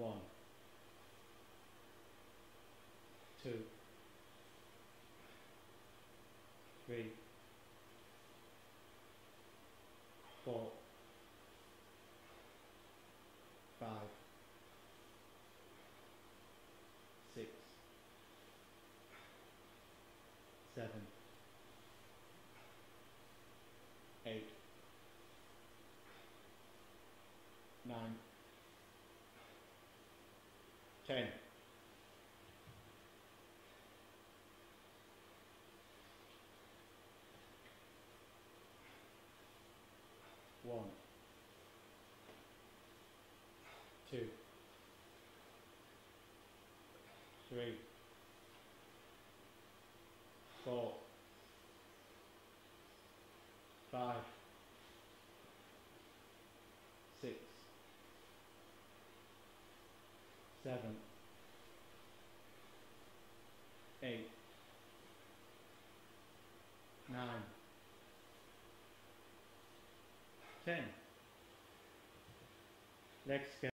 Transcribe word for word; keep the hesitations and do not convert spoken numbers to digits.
One, two, three, four, five, six, seven, eight, nine, ten. One, two, three, four, five, six, seven, eight, nine, ten. Next